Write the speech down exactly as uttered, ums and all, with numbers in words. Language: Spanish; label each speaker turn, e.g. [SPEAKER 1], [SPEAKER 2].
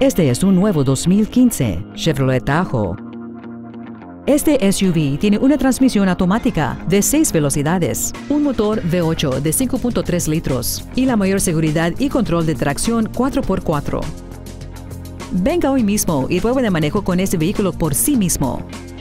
[SPEAKER 1] Este es un nuevo dos mil quince Chevrolet Tahoe. Este S U V tiene una transmisión automática de seis velocidades, un motor V ocho de cinco punto tres litros y la mayor seguridad y control de tracción cuatro por cuatro. Venga hoy mismo y pruebe de manejo con este vehículo por sí mismo.